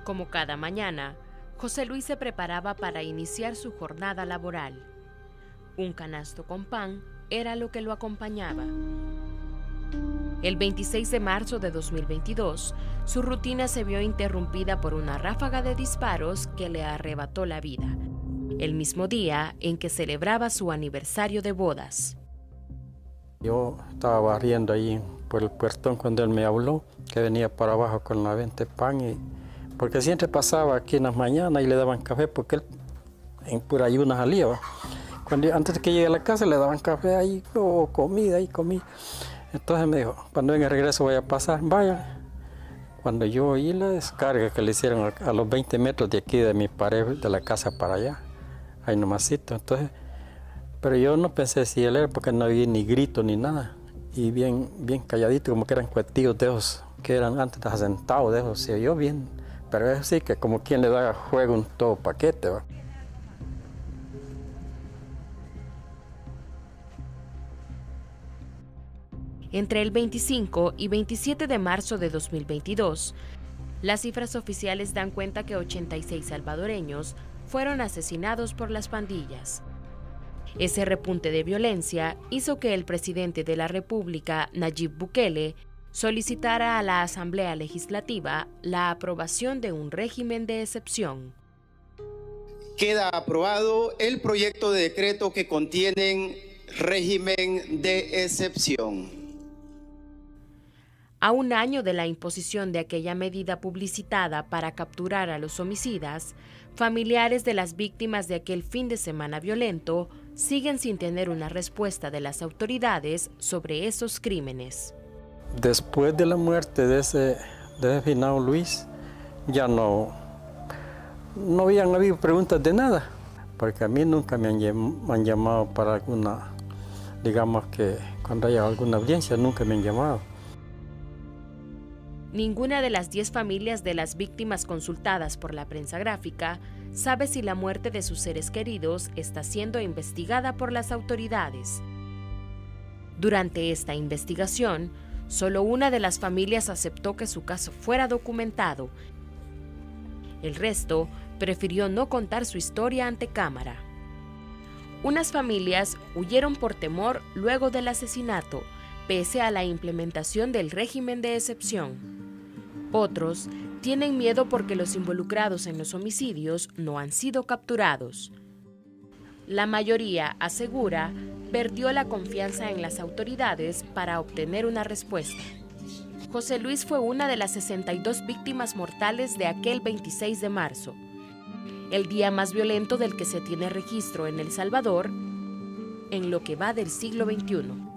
Como cada mañana, José Luis se preparaba para iniciar su jornada laboral. Un canasto con pan era lo que lo acompañaba. El 26 de marzo de 2022, su rutina se vio interrumpida por una ráfaga de disparos que le arrebató la vida, el mismo día en que celebraba su aniversario de bodas. Yo estaba barriendo ahí por el puertón cuando él me habló, que venía para abajo con la venta de pan, porque siempre pasaba aquí en las mañanas y le daban café, porque él en pura ayunas salía. Antes de que llegue a la casa le daban café ahí o comida y comida. Entonces me dijo, cuando venga de regreso voy a pasar, vaya. Cuando yo oí la descarga que le hicieron a los 20 metros de aquí de mi pared, de la casa para allá, ahí nomasito, entonces, pero yo no pensé si él era, porque no había ni grito ni nada, y bien calladito, como que eran cuetillos de esos, que eran antes asentados de esos, se oyó bien, pero es así que como quien le da juego un todo paquete, ¿va? Entre el 25 y 27 de marzo de 2022, las cifras oficiales dan cuenta que 86 salvadoreños fueron asesinados por las pandillas. Ese repunte de violencia hizo que el presidente de la República, Nayib Bukele, solicitara a la Asamblea Legislativa la aprobación de un régimen de excepción. Queda aprobado el proyecto de decreto que contiene régimen de excepción. A un año de la imposición de aquella medida publicitada para capturar a los homicidas, familiares de las víctimas de aquel fin de semana violento siguen sin tener una respuesta de las autoridades sobre esos crímenes. Después de la muerte de ese finado Luis, ya no habían habido preguntas de nada, porque a mí nunca me han llamado para alguna, digamos que cuando haya alguna audiencia, nunca me han llamado. Ninguna de las 10 familias de las víctimas consultadas por la prensa gráfica sabe si la muerte de sus seres queridos está siendo investigada por las autoridades. Durante esta investigación, solo una de las familias aceptó que su caso fuera documentado. El resto prefirió no contar su historia ante cámara. Unas familias huyeron por temor luego del asesinato, pese a la implementación del régimen de excepción. Otros tienen miedo porque los involucrados en los homicidios no han sido capturados. La mayoría asegura perdió la confianza en las autoridades para obtener una respuesta. José Luis fue una de las 62 víctimas mortales de aquel 26 de marzo, el día más violento del que se tiene registro en El Salvador en lo que va del siglo XXI.